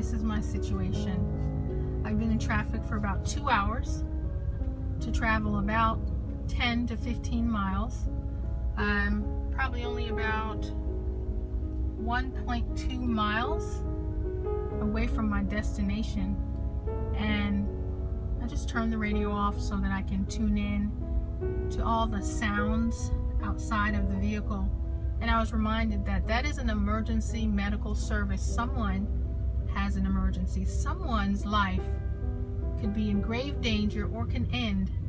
this is my situation. I've been in traffic for about 2 hours to travel about 10 to 15 miles. I'm probably only about 1.2 miles away from my destination, and I just turned the radio off so that I can tune in to all the sounds outside of the vehicle. And I was reminded that that is an emergency medical service. Someone has an emergency. Someone's life could be in grave danger or can end